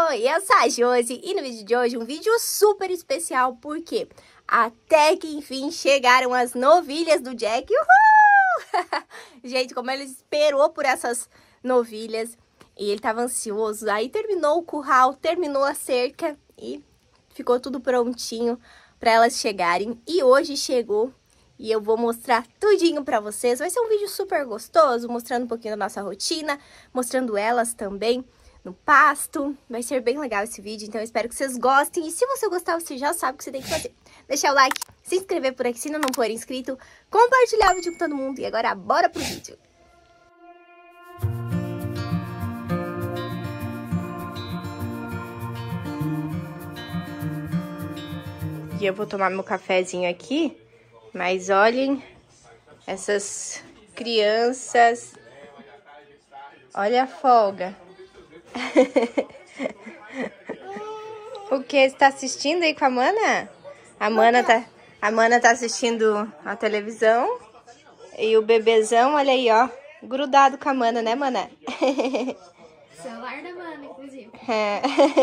Oi, eu sou a Josi e no vídeo de hoje um vídeo super especial porque até que enfim chegaram as novilhas do Jack. Uhul! Gente, como ele esperou por essas novilhas e ele tava ansioso, aí terminou o curral, terminou a cerca e ficou tudo prontinho para elas chegarem. E hoje chegou e eu vou mostrar tudinho pra vocês. Vai ser um vídeo super gostoso, mostrando um pouquinho da nossa rotina, mostrando elas também no pasto. Vai ser bem legal esse vídeo, então eu espero que vocês gostem. E se você gostar, você já sabe o que você tem que fazer. Deixar o like, se inscrever por aqui se ainda não for inscrito, compartilhar o vídeo com todo mundo. E agora, bora pro vídeo! E eu vou tomar meu cafezinho aqui, mas olhem essas crianças. Olha a folga. O que? Você tá assistindo aí com a Mana? A Mana tá assistindo a televisão. E o bebezão, olha aí, ó, grudado com a Mana, né, Mana? Celular da Mana, inclusive. É.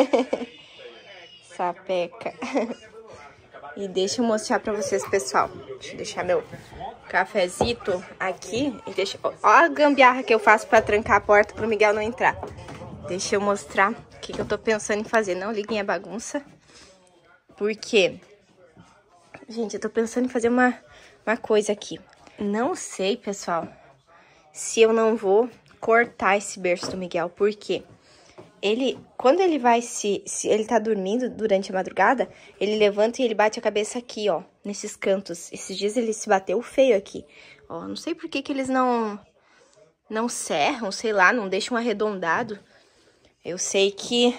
Sapeca. E deixa eu mostrar pra vocês, pessoal. Deixa eu deixar meu cafezito aqui. E deixa... Ó a gambiarra que eu faço pra trancar a porta pro Miguel não entrar. Deixa eu mostrar o que eu tô pensando em fazer. Não liguem a bagunça. Porque, gente, eu tô pensando em fazer uma coisa aqui. Não sei, pessoal, se eu não vou cortar esse berço do Miguel. Por quê? Ele, quando ele vai se ele tá dormindo durante a madrugada, ele levanta e ele bate a cabeça aqui, ó, nesses cantos. Esses dias ele se bateu feio aqui. Ó, não sei por que eles não serram, sei lá, não deixam arredondado. Eu sei que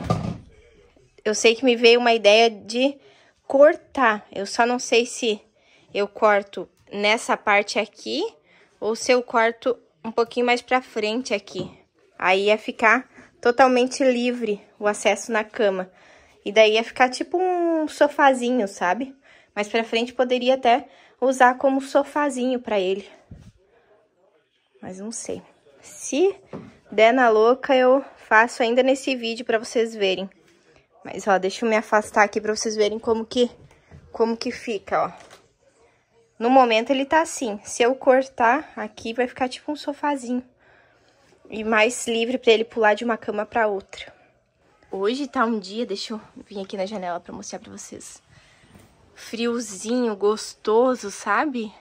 me veio uma ideia de cortar. Eu só não sei se eu corto nessa parte aqui ou se eu corto um pouquinho mais pra frente aqui. Aí ia ficar totalmente livre o acesso na cama. E daí ia ficar tipo um sofazinho, sabe? Mais pra frente poderia até usar como sofazinho pra ele. Mas não sei. Se der na louca, eu faço ainda nesse vídeo pra vocês verem. Mas, ó, deixa eu me afastar aqui pra vocês verem como que fica, ó. No momento ele tá assim. Se eu cortar aqui, vai ficar tipo um sofazinho. E mais livre pra ele pular de uma cama pra outra. Hoje tá um dia, deixa eu vir aqui na janela pra mostrar pra vocês. Friozinho, gostoso, sabe?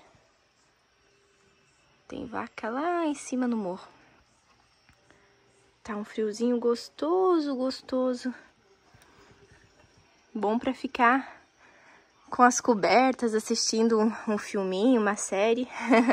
Tem vaca lá em cima no morro. Tá um friozinho gostoso, gostoso. Bom pra ficar com as cobertas, assistindo um filminho, uma série.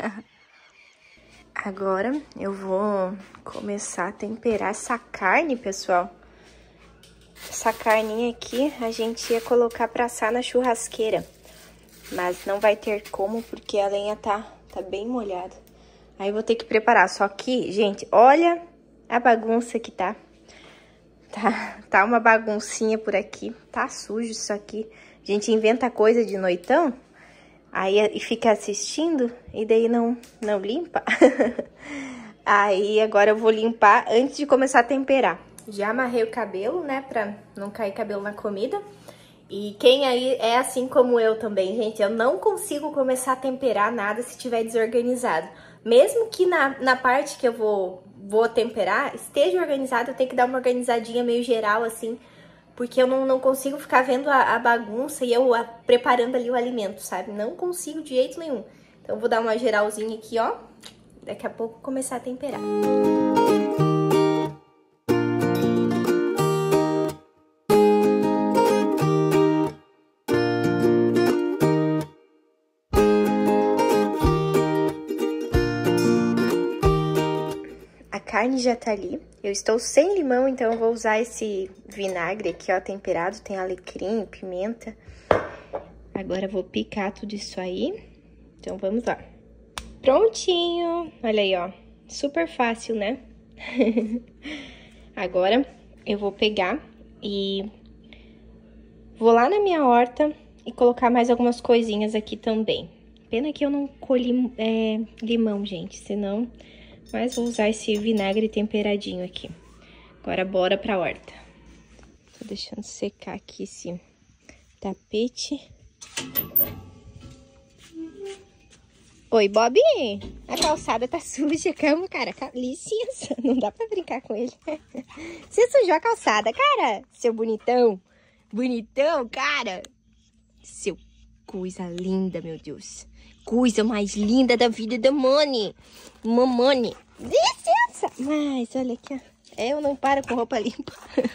Agora eu vou começar a temperar essa carne, pessoal. Essa carninha aqui a gente ia colocar pra assar na churrasqueira. Mas não vai ter como, porque a lenha tá bem molhada. Aí eu vou ter que preparar. Só que, gente, olha a bagunça que tá. Tá uma baguncinha por aqui. Tá sujo isso aqui. A gente inventa coisa de noitão. Aí fica assistindo e daí não limpa. Aí agora eu vou limpar antes de começar a temperar. Já amarrei o cabelo, né, pra não cair cabelo na comida. E quem aí é assim como eu também, gente, eu não consigo começar a temperar nada se estiver desorganizado. Mesmo que na parte que eu vou temperar esteja organizado, eu tenho que dar uma organizadinha meio geral assim. Porque eu não consigo ficar vendo a bagunça e eu preparando ali o alimento, sabe? Não consigo de jeito nenhum. Então, eu vou dar uma geralzinha aqui, ó. Daqui a pouco começar a temperar. A carne já tá ali. Eu estou sem limão, então eu vou usar esse vinagre aqui, ó, temperado. Tem alecrim, pimenta. Agora eu vou picar tudo isso aí. Então, vamos lá. Prontinho! Olha aí, ó. Super fácil, né? Agora, eu vou pegar e vou lá na minha horta e colocar mais algumas coisinhas aqui também. Pena que eu não colhi limão, gente, senão... Mas vou usar esse vinagre temperadinho aqui. Agora, bora pra horta. Tô deixando secar aqui esse tapete. Oi, Bob. A calçada tá suja. Calma, cara. Licença. Não dá pra brincar com ele. Você sujou a calçada, cara? Seu bonitão. Bonitão, cara. Seu coisa linda, meu Deus. Coisa mais linda da vida da Moni. Mamone. Licença. Mas, olha aqui, ó. Eu não paro com roupa limpa.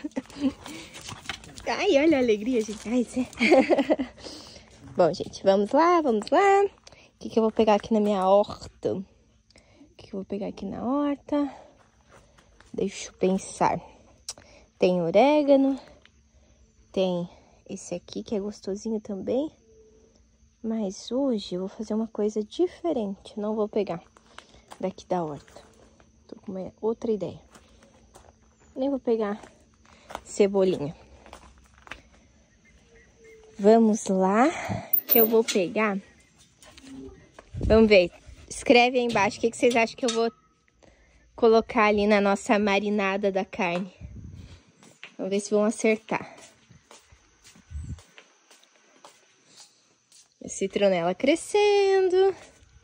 Ai, olha a alegria, gente. Ai, cê... Bom, gente, vamos lá, vamos lá. O que eu vou pegar aqui na minha horta? O que eu vou pegar aqui na horta? Deixa eu pensar. Tem orégano. Tem esse aqui que é gostosinho também. Mas hoje eu vou fazer uma coisa diferente. Não vou pegar daqui da horta. Tô com uma outra ideia. Nem vou pegar cebolinha. Vamos lá, que eu vou pegar. Vamos ver. Escreve aí embaixo o que vocês acham que eu vou colocar ali na nossa marinada da carne. Vamos ver se vão acertar. A citronela crescendo.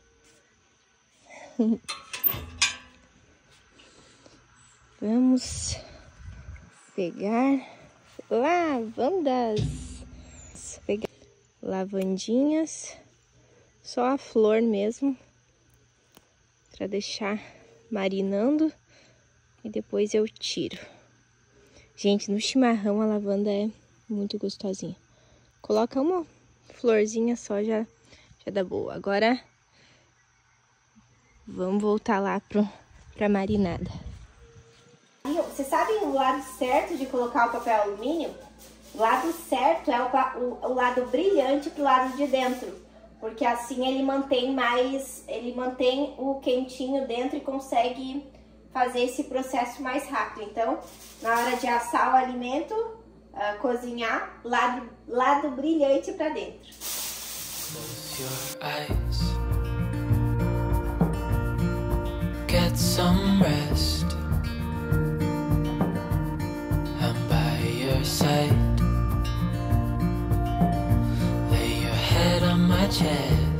Vamos pegar lavandas. Pegar lavandinhas. Só a flor mesmo. Para deixar marinando. E depois eu tiro. Gente, no chimarrão a lavanda é muito gostosinha. Coloca uma florzinha só, já dá boa. Agora, vamos voltar lá pra marinada. Vocês sabem o lado certo de colocar o papel alumínio? O lado certo é o lado brilhante pro lado de dentro. Porque assim ele mantém o quentinho dentro e consegue fazer esse processo mais rápido. Então, na hora de assar o alimento, cozinhar, lado brilhante para dentro. Close your eyes. Get some rest. I'm by your side. Lay your head on my chest.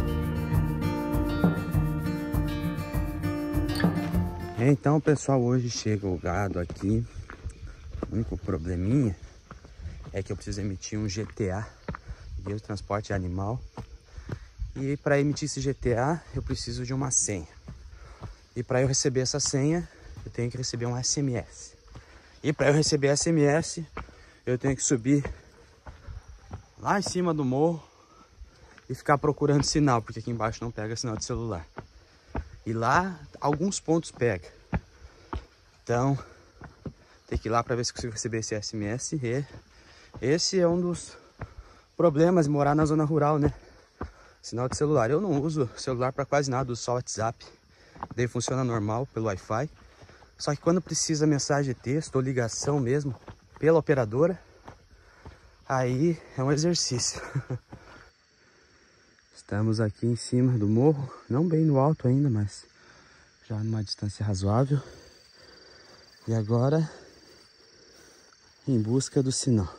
Então, pessoal, hoje chega o gado aqui. O único probleminha é que eu preciso emitir um GTA, Guia de Transporte Animal. E para emitir esse GTA, eu preciso de uma senha. E para eu receber essa senha, eu tenho que receber um SMS. E para eu receber SMS, eu tenho que subir lá em cima do morro e ficar procurando sinal, porque aqui embaixo não pega sinal de celular. E lá, alguns pontos pega. Então, tem que ir lá para ver se consigo receber esse SMS. E esse é um dos problemas de morar na zona rural, né? Sinal de celular. Eu não uso celular para quase nada, uso só WhatsApp. Daí funciona normal pelo Wi-Fi. Só que quando precisa mensagem de texto ou ligação mesmo, pela operadora, aí é um exercício. Estamos aqui em cima do morro, não bem no alto ainda, mas já numa distância razoável. E agora, em busca do sinal.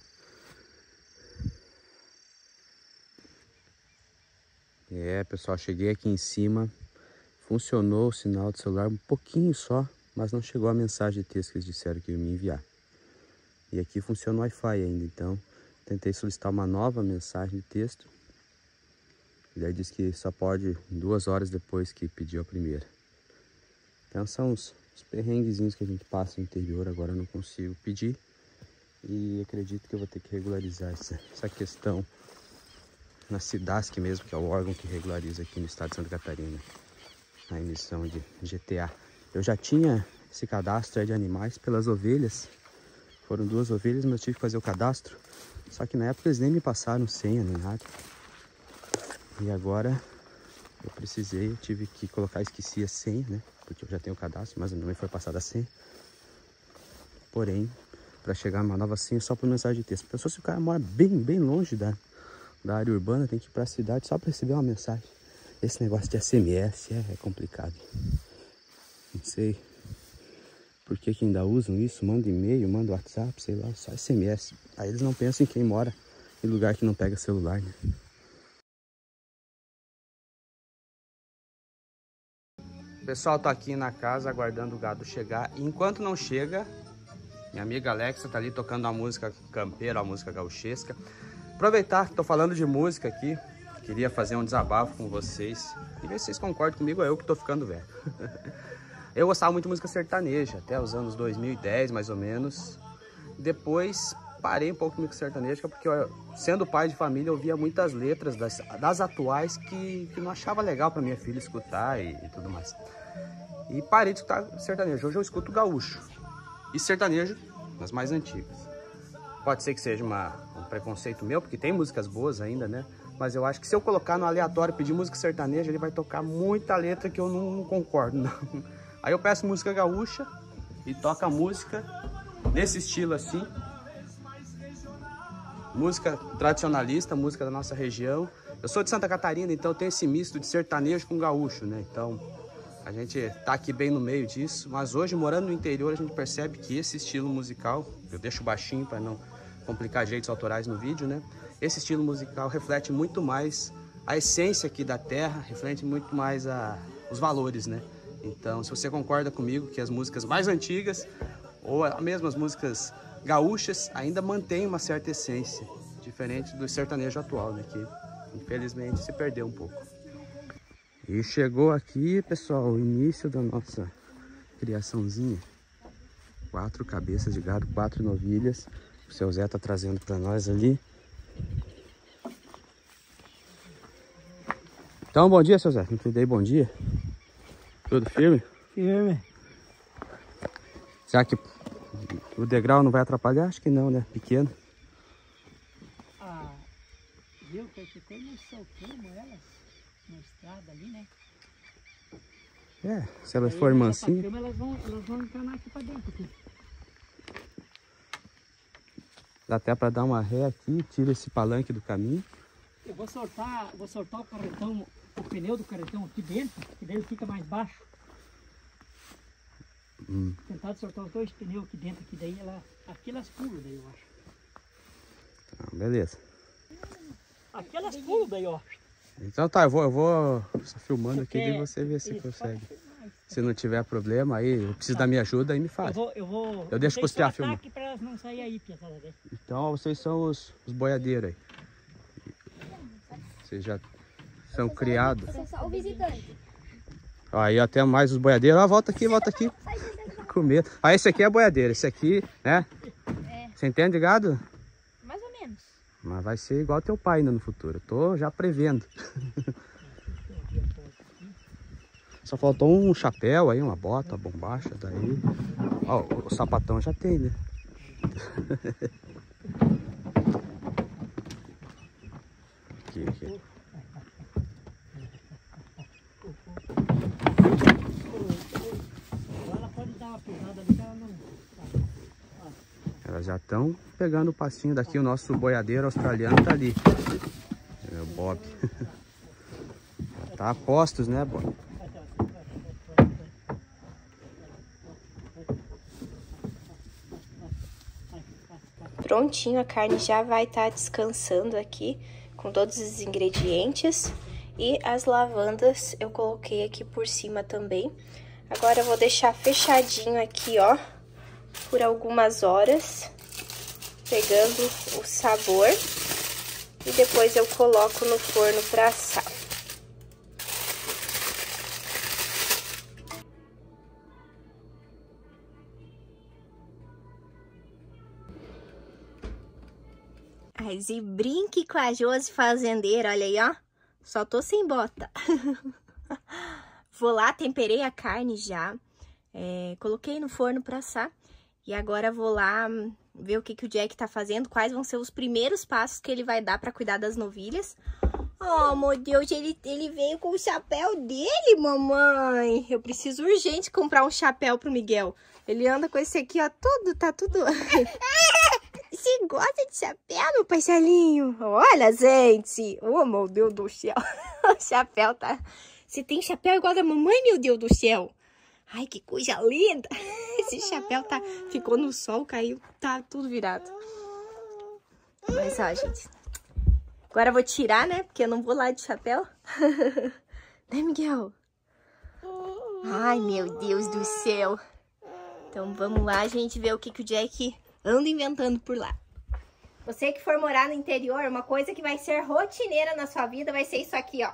Pessoal, cheguei aqui em cima, funcionou o sinal de celular um pouquinho só, mas não chegou a mensagem de texto que eles disseram que iam me enviar. E aqui funciona o Wi-Fi ainda, então tentei solicitar uma nova mensagem de texto. Ele disse que só pode 2 horas depois que pediu a primeira. Então são os perrenguezinhos que a gente passa no interior. Agora eu não consigo pedir. E acredito que eu vou ter que regularizar essa questão na Cidasc mesmo, que é o órgão que regulariza aqui no estado de Santa Catarina a emissão de GTA. Eu já tinha esse cadastro de animais pelas ovelhas. Foram 2 ovelhas, mas eu tive que fazer o cadastro. Só que na época eles nem me passaram senha nem nada. E agora eu tive que colocar, esqueci a senha, né? Porque eu já tenho o cadastro, mas não me foi passada a senha. Porém, para chegar uma nova senha só por mensagem de texto. Pessoal, se o cara mora bem longe da área urbana, tem que ir para a cidade só para receber uma mensagem. Esse negócio de SMS é complicado. Não sei por que que ainda usam isso? Manda e-mail, manda WhatsApp, sei lá, só SMS. Aí eles não pensam em quem mora em lugar que não pega celular, né? Pessoal, tô aqui na casa aguardando o gado chegar. E enquanto não chega, minha amiga Alexa tá ali tocando uma música campeira, uma música gauchesca. Aproveitar que tô falando de música aqui, queria fazer um desabafo com vocês. E ver se vocês concordam comigo, é eu que tô ficando velho. Eu gostava muito de música sertaneja, até os anos 2010, mais ou menos. Depois parei um pouco com música sertaneja, porque sendo pai de família, eu via muitas letras das atuais que não achava legal para minha filha escutar e tudo mais. E parei de escutar sertanejo. Hoje eu escuto gaúcho e sertanejo, as mais antigas. Pode ser que seja um preconceito meu, porque tem músicas boas ainda, né? Mas eu acho que se eu colocar no aleatório e pedir música sertaneja, ele vai tocar muita letra que eu não concordo, não. Aí eu peço música gaúcha e toca música nesse estilo assim. Música tradicionalista, música da nossa região. Eu sou de Santa Catarina, então tem esse misto de sertanejo com gaúcho, né? Então a gente tá aqui bem no meio disso. Mas hoje, morando no interior, a gente percebe que esse estilo musical, eu deixo baixinho para não complicar direitos autorais no vídeo, né? Esse estilo musical reflete muito mais a essência aqui da terra, reflete muito mais os valores, né? Então, se você concorda comigo que as músicas mais antigas, ou mesmo as músicas gaúchas, ainda mantêm uma certa essência, diferente do sertanejo atual, né? Que infelizmente se perdeu um pouco. E chegou aqui, pessoal, o início da nossa criaçãozinha. 4 cabeças de gado, 4 novilhas. O seu Zé tá trazendo para nós ali. Então, bom dia, seu Zé. Não te dei bom dia? Tudo firme? Firme. Será que o degrau não vai atrapalhar? Acho que não, né? Pequeno. Viu que quando nós soltamos elas na estrada ali, né? É, se elas forem mansinhas. Elas vão encanar aqui pra dentro. Aqui. Dá até para dar uma ré aqui, tira esse palanque do caminho. Eu vou soltar o carretão, o pneu do carretão aqui dentro, que daí ele fica mais baixo. Tentar soltar os 2 pneus aqui dentro, que daí aqui elas pulam, daí eu acho. Então, beleza. Aqui elas pulam, daí ó. Então tá, eu vou só filmando aqui e você vê se consegue. Se não tiver problema, aí eu preciso da minha ajuda, aí me faz. Eu deixo pro Piá filmar. Aqui pra elas não saírem aí, piazada. Então vocês são os boiadeiros aí. Vocês já são criados. Eu sou só o visitante. Aí até mais os boiadeiros. Ó, volta aqui. Com medo. Ah, esse aqui é boiadeiro, esse aqui, né? É. Você entende, gado? Mais ou menos. Mas vai ser igual teu pai ainda no futuro. Eu tô já prevendo. Só faltou um chapéu aí, uma bota, uma bombacha, daí. Ó, o sapatão já tem, né? Aqui. Ela pode dar uma pisada ali que ela não... Elas já estão pegando o passinho daqui. O nosso boiadeiro australiano tá ali. É o Bob. Tá a postos, né, Bob? Prontinho, a carne já vai estar descansando aqui com todos os ingredientes. E as lavandas eu coloquei aqui por cima também. Agora eu vou deixar fechadinho aqui, ó, por algumas horas, pegando o sabor. E depois eu coloco no forno para assar. Mas e brinque com a Josi fazendeira, olha aí, ó. Só tô sem bota. Vou lá, temperei a carne já. Coloquei no forno pra assar. E agora vou lá ver o que o Jack tá fazendo. Quais vão ser os primeiros passos que ele vai dar pra cuidar das novilhas. Oh, meu Deus, ele veio com o chapéu dele, mamãe. Eu preciso urgente comprar um chapéu pro Miguel. Ele anda com esse aqui, ó, tá tudo... Você gosta de chapéu, meu parcelinho? Olha, gente. Oh, meu Deus do céu. O chapéu tá... Você tem chapéu igual da mamãe, meu Deus do céu? Ai, que coisa linda! Esse chapéu ficou no sol, caiu, tá tudo virado. Mas, ó, gente. Agora eu vou tirar, né? Porque eu não vou lá de chapéu. Né, Miguel? Ai, meu Deus do céu. Então, vamos lá, gente, ver o que o Jack anda inventando por lá. Você que for morar no interior, uma coisa que vai ser rotineira na sua vida vai ser isso aqui, ó.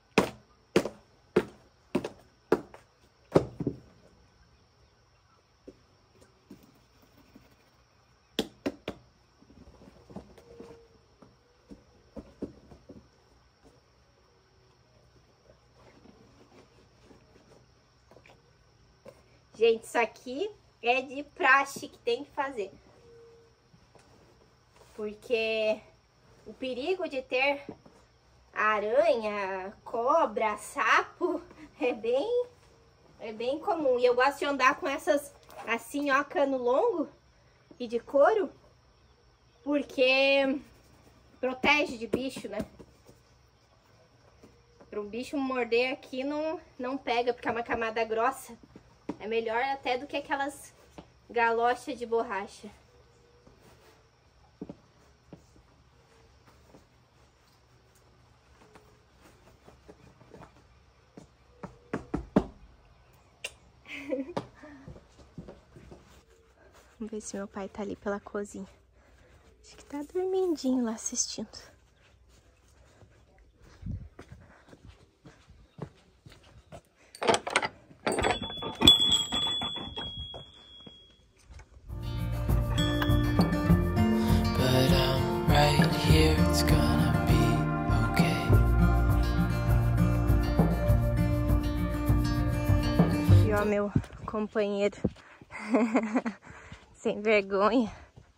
Gente, isso aqui é de praxe que tem que fazer. Porque o perigo de ter aranha, cobra, sapo é bem comum. E eu gosto de andar com essas assim, ó, cano longo e de couro, porque protege de bicho, né? Para um bicho morder aqui não pega, porque é uma camada grossa. É melhor até do que aquelas galochas de borracha. Vamos ver se meu pai tá ali pela cozinha. Acho que tá dormindinho lá assistindo. E ó, meu companheiro sem vergonha.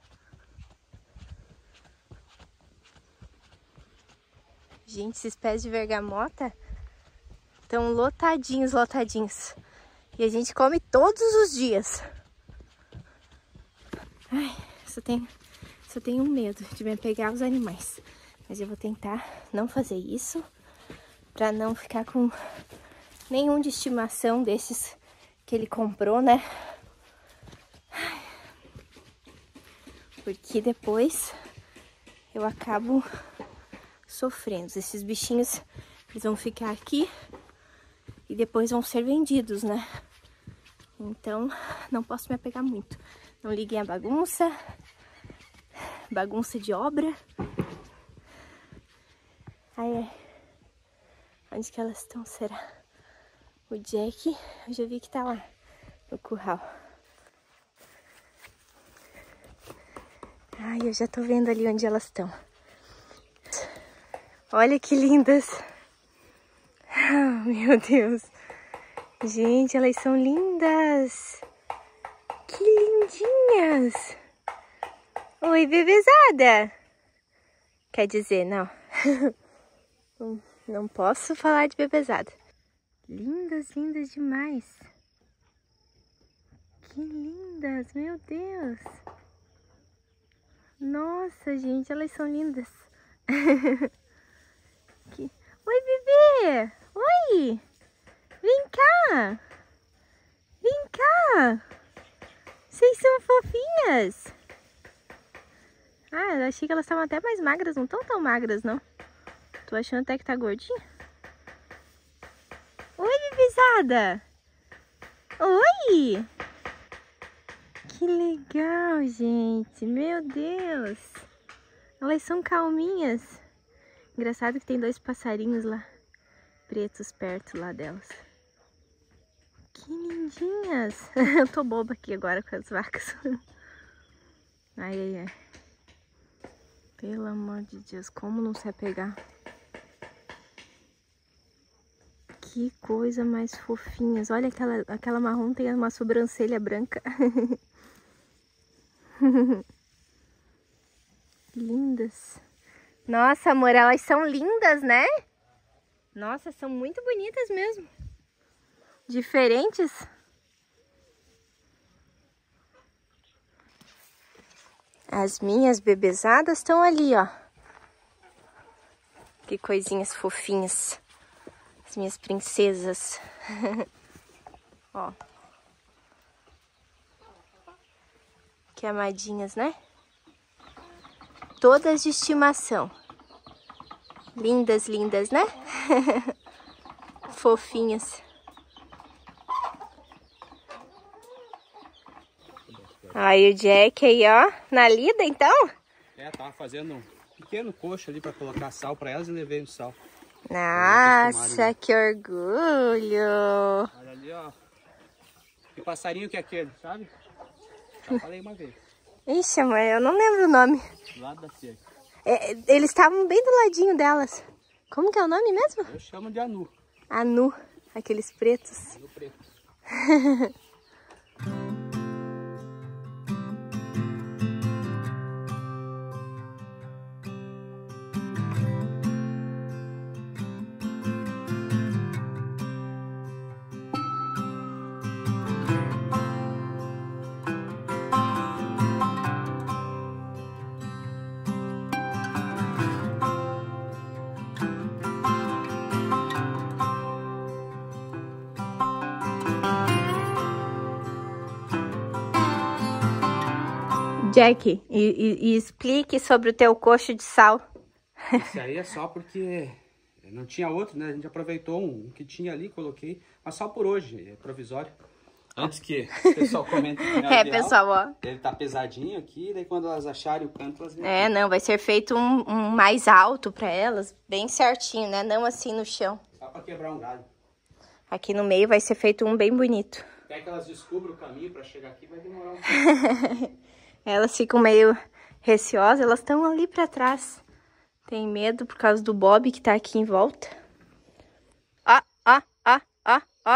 Gente, esses pés de bergamota estão lotadinhos. E a gente come todos os dias. Ai, só tenho medo de me pegar os animais. Mas eu vou tentar não fazer isso, pra não ficar com nenhum de estimação desses que ele comprou, né? Porque depois eu acabo sofrendo. Esses bichinhos, eles vão ficar aqui e depois vão ser vendidos, né? Então, não posso me apegar muito. Não liguem a bagunça de obra. Ai. Onde que elas estão, será? O Jack, eu já vi que tá lá no curral. Ai, eu já tô vendo ali onde elas estão. Olha que lindas. Oh, meu Deus. Gente, elas são lindas. Que lindinhas. Oi, bebezada. Quer dizer, não. Não posso falar de bebezada. Lindas demais. Que lindas, meu Deus. Nossa, gente, elas são lindas. Oi, bebê. Oi. Vem cá. Vem cá. Vocês são fofinhas. Ah, eu achei que elas estavam até mais magras. Não estão tão magras, não. Tô achando até que tá gordinha. Oi, bebezada. Oi. Que legal, gente. Meu Deus. Elas são calminhas. Engraçado que tem 2 passarinhos lá, pretos, perto lá delas. Que lindinhas. Eu tô boba aqui agora com as vacas. Ai. Pelo amor de Deus, como não se apegar? Que coisa mais fofinhas. Olha, aquela marrom tem uma sobrancelha branca. Lindas. Nossa, amor, elas são lindas, né? Nossa, são muito bonitas mesmo. Diferentes. As minhas bebezadas estão ali, ó. Que coisinhas fofinhas. As minhas princesas. Ó, Que amadinhas, né? Todas de estimação. Lindas, lindas, né? Fofinhas. Aí o Jack aí, ó, na lida, então? É, tava fazendo um pequeno coxo ali pra colocar sal pra elas e levei o sal. Nossa, que orgulho! Olha ali, ó. Que passarinho que é aquele, sabe? Já falei uma vez. Ixi, amor, eu não lembro o nome. Do lado da cerca. Eles estavam bem do ladinho delas. Como que é o nome mesmo? Eu chamo de anu. Anu, aqueles pretos. Anu preto. Jack, e explique sobre o teu coxo de sal. Esse aí é só porque não tinha outro, né? A gente aproveitou um que tinha ali, coloquei. Mas só por hoje, é provisório. Antes que o pessoal comente que não é ideal, pessoal, ó. Ele tá pesadinho aqui, daí quando elas acharem o canto, elas vêm. É, não, vai ser feito um mais alto pra elas, bem certinho, né? Não assim no chão. Só pra quebrar um galho. Aqui no meio vai ser feito um bem bonito. Até que elas descubram o caminho pra chegar aqui, vai demorar um pouco. Elas ficam meio receosas, elas estão ali pra trás. Tem medo por causa do Bob que tá aqui em volta. Ó, ó, ó, ó, ó.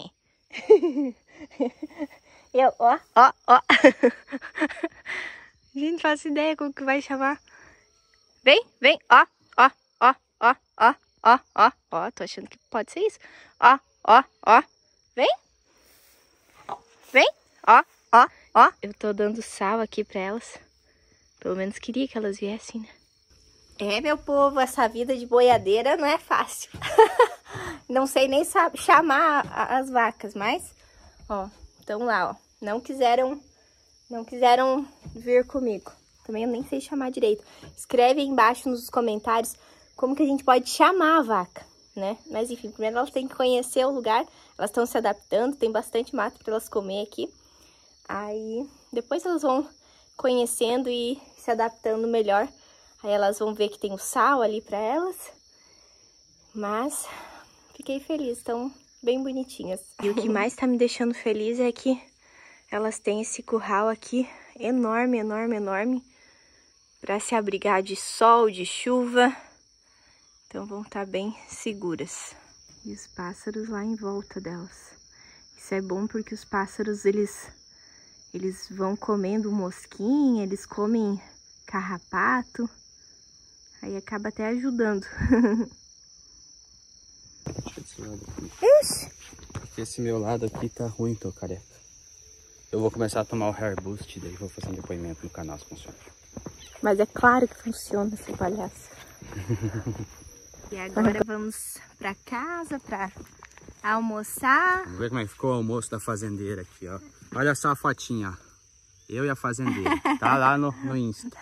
Eu, ó, ó, ó. Gente, não faço ideia como que vai chamar. Vem, vem, ó, ó, ó, ó, ó, ó, ó, ó. Tô achando que pode ser isso. Ó, ó, ó. Vem. Vem, ó, ó, ó. Eu tô dando sal aqui pra elas. Pelo menos queria que elas viessem, né? É, meu povo, essa vida de boiadeira não é fácil. Não sei nem chamar as vacas, mas, ó, estão lá, ó. Não quiseram vir comigo. Também eu nem sei chamar direito. Escreve aí embaixo nos comentários como que a gente pode chamar a vaca, né? Mas enfim, primeiro elas têm que conhecer o lugar. Elas estão se adaptando, tem bastante mato para elas comer aqui. Aí, depois elas vão conhecendo e se adaptando melhor. Aí elas vão ver que tem o sal ali para elas. Mas fiquei feliz, estão bem bonitinhas. E o que mais tá me deixando feliz é que elas têm esse curral aqui enorme, enorme, enorme. Para se abrigar de sol, de chuva. Então vão estar bem seguras. E os pássaros lá em volta delas. Isso é bom porque os pássaros, eles vão comendo mosquinha, eles comem carrapato. Aí acaba até ajudando. Deixa esse lado aqui. Ixi! Porque esse meu lado aqui tá ruim, tô careca. Eu vou começar a tomar o Hair Boost, daí vou fazer um depoimento no canal se funciona. Mas é claro que funciona esse palhaço. E agora vamos pra casa pra almoçar. Vamos ver como é que ficou o almoço da fazendeira aqui, ó. Olha só a fotinha, ó. Eu e a fazendeira. Tá lá no Insta.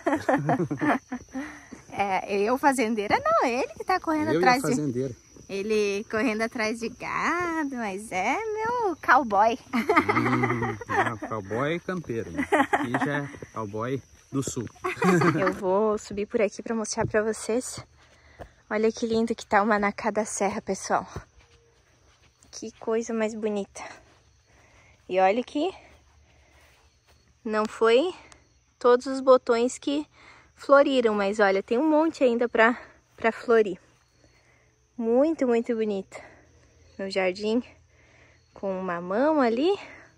É, eu fazendeira não, ele que tá correndo atrás de... fazendeira. Ele correndo atrás de gado, mas é meu cowboy. Cowboy campeiro, né? Aqui já é cowboy do sul. Eu vou subir por aqui pra mostrar pra vocês. Olha que lindo que tá o Manacá da Serra, pessoal. Que coisa mais bonita. E olha que não foi todos os botões que floriram, mas olha, tem um monte ainda pra florir. Muito, muito bonito. No jardim com mamão ali.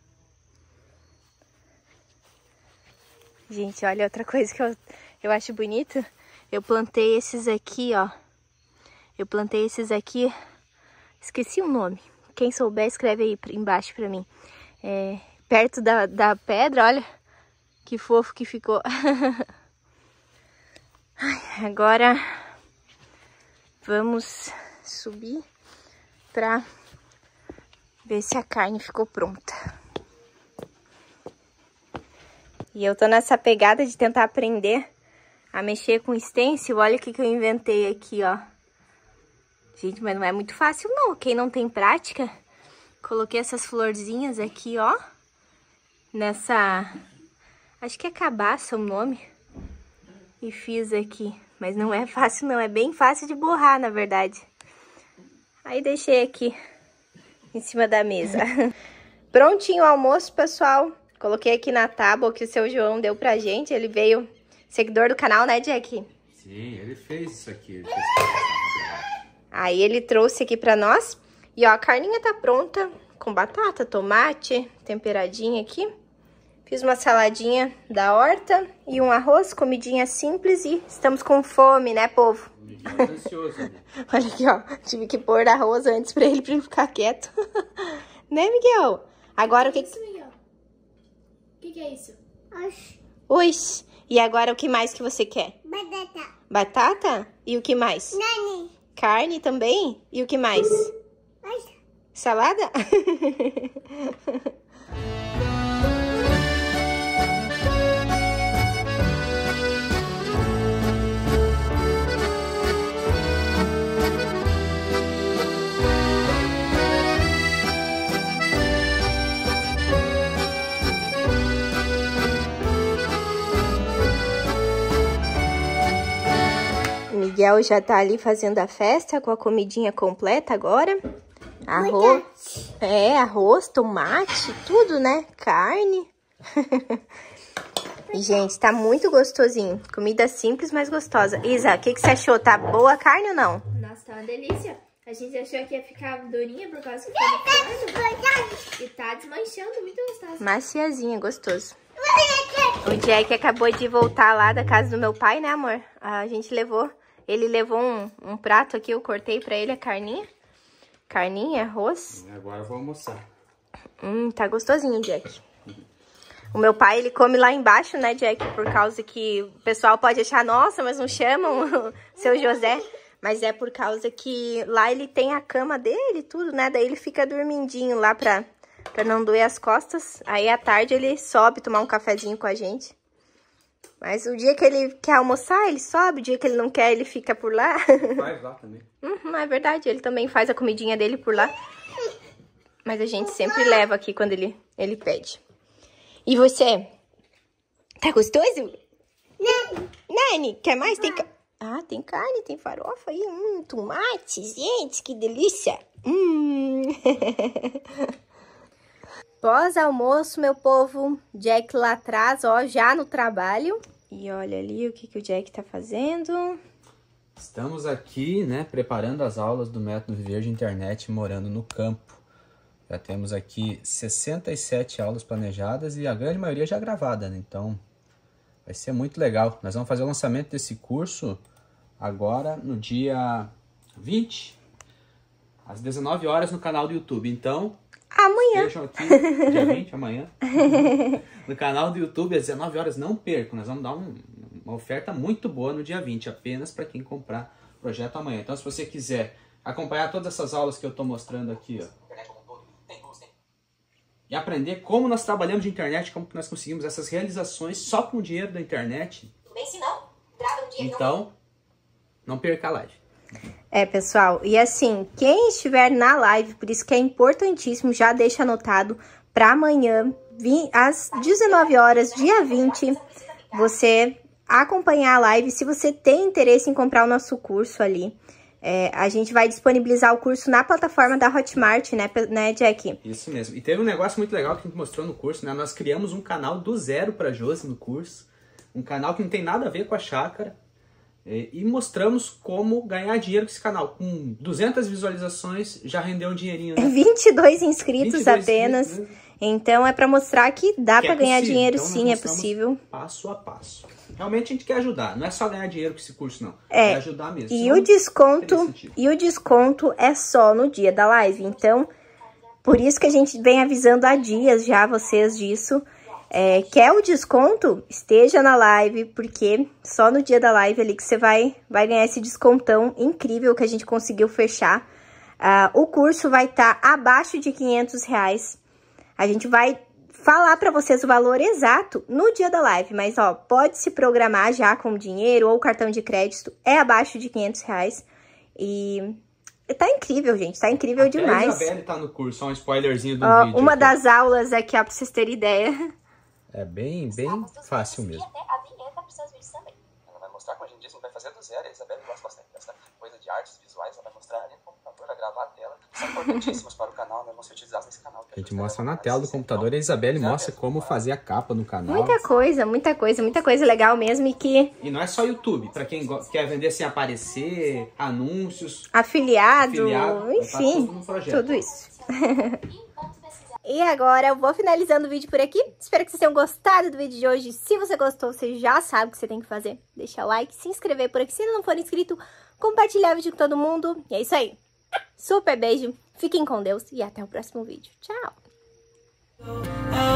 Gente, olha outra coisa que eu acho bonito. Eu plantei esses aqui, ó. Eu plantei esses aqui. Esqueci o nome. Quem souber, escreve aí embaixo pra mim. É, perto da pedra, olha. Que fofo que ficou. Agora vamos subir pra ver se a carne ficou pronta. E eu tô nessa pegada de tentar aprender a mexer com stencil. Olha o que eu inventei aqui, ó. Gente, mas não é muito fácil não. Quem não tem prática, coloquei essas florzinhas aqui, ó. Nessa... acho que é cabaça o nome. E fiz aqui. Mas não é fácil não, é bem fácil de borrar, na verdade. Aí deixei aqui, em cima da mesa. Prontinho o almoço, pessoal. Coloquei aqui na tábua que o seu João deu pra gente. Ele veio seguidor do canal, né, Jack? Sim, ele fez isso aqui. Aí ele trouxe aqui pra nós. E ó, a carninha tá pronta, com batata, tomate, temperadinha aqui. Fiz uma saladinha da horta e um arroz, comidinha simples e estamos com fome, né, povo? Miguel tá ansioso, né? Olha aqui, ó. Tive que pôr arroz antes pra ele ficar quieto. Né, Miguel? Agora o que... Isso, Miguel. O que é isso? Oxi. E agora o que mais que você quer? Batata. Batata? E o que mais? Nani. Carne também? E o que mais? Salada? Miguel já tá ali fazendo a festa com a comidinha completa agora. Arroz, arroz, tomate, tudo, né? Carne. E, gente, tá muito gostosinho. Comida simples, mas gostosa. Isa, o que você achou? Tá boa a carne ou não? Nossa, tá uma delícia. A gente achou que ia ficar durinha por causa que foi no forno. E tá desmanchando, muito gostoso. Maciazinha, gostoso. O Jack acabou de voltar lá da casa do meu pai, né, amor? A gente levou... Ele levou um prato aqui, eu cortei pra ele a carninha. Carninha, arroz. Agora eu vou almoçar. Tá gostosinho, Jack. O meu pai, ele come lá embaixo, né, Jack? Por causa que o pessoal pode achar, nossa, mas não chamam o seu José. Mas é por causa que lá ele tem a cama dele e tudo, né? Daí ele fica dormindinho lá pra não doer as costas. Aí à tarde ele sobe tomar um cafezinho com a gente. Mas o dia que ele quer almoçar, ele sobe. O dia que ele não quer, ele fica por lá. Faz lá também. É verdade, ele também faz a comidinha dele por lá. Mas a gente sempre leva aqui quando ele pede. E você? Tá gostoso? Nani, quer mais? Tem tem carne, tem farofa aí. Tomate, gente, que delícia. Pós-almoço, meu povo, Jack lá atrás, ó, já no trabalho. E olha ali o que o Jack tá fazendo. Estamos aqui, né, preparando as aulas do método Viver de Internet morando no campo. Já temos aqui 67 aulas planejadas e a grande maioria já gravada, né? Então vai ser muito legal. Nós vamos fazer o lançamento desse curso agora no dia 20, às 19 horas no canal do YouTube. Então... amanhã. Vejam aqui, dia 20, amanhã, no canal do YouTube, às 19 horas, não percam. Nós vamos dar uma oferta muito boa no dia 20, apenas para quem comprar o projeto amanhã. Então, se você quiser acompanhar todas essas aulas que eu estou mostrando aqui, ó, e aprender como nós trabalhamos de internet, como que nós conseguimos essas realizações só com o dinheiro da internet, então, não perca a live. Pessoal, e assim, quem estiver na live, por isso que é importantíssimo, já deixa anotado para amanhã, às 19 horas, dia 20, você acompanhar a live. Se você tem interesse em comprar o nosso curso ali, a gente vai disponibilizar o curso na plataforma da Hotmart, né, Jack? Isso mesmo. E teve um negócio muito legal que a gente mostrou no curso, né? Nós criamos um canal do zero para Josi no curso, um canal que não tem nada a ver com a chácara. E mostramos como ganhar dinheiro com esse canal. Com 200 visualizações, já rendeu um dinheirinho, né? 22 inscritos 22 apenas. Inscritos, né? Então, é para mostrar que dá para ganhar possível. dinheiro, então, sim, é possível. Passo a passo. Realmente a gente quer ajudar. Não é só ganhar dinheiro com esse curso, não. É ajudar mesmo. E o desconto é só no dia da live. Então, por isso que a gente vem avisando há dias já vocês disso. Quer o desconto? Esteja na live, porque só no dia da live ali que você vai ganhar esse descontão incrível que a gente conseguiu fechar. O curso vai estar abaixo de R$500. A gente vai falar para vocês o valor exato no dia da live, mas ó, pode se programar já com dinheiro ou cartão de crédito, é abaixo de R$500 e tá incrível, gente, tá incrível demais. A Isabelle tá no curso, só um spoilerzinho do vídeo. Uma aqui. das aulas aqui, ó, pra vocês terem ideia. É bem fácil mesmo. E até a vinheta pros seus vídeos também. Ela vai mostrar, como a gente disse, não vai fazer do zero. A Isabelle gosta bastante dessa coisa de artes visuais, ela vai mostrar ali no computador, vai gravar a tela. São importantíssimos para o canal, né? Vão ser utilizados nesse canal. A gente mostra na tela do computador e a Isabelle mostra como fazer a capa no canal. Muita coisa legal mesmo e que... E não é só YouTube, para quem quer vender sem aparecer, anúncios, afiliado enfim, tudo isso. E agora eu vou finalizando o vídeo por aqui. Espero que vocês tenham gostado do vídeo de hoje. Se você gostou, você já sabe o que você tem que fazer. Deixar o like, se inscrever por aqui se ainda não for inscrito, compartilhar o vídeo com todo mundo. E é isso aí. Super beijo, fiquem com Deus e até o próximo vídeo. Tchau!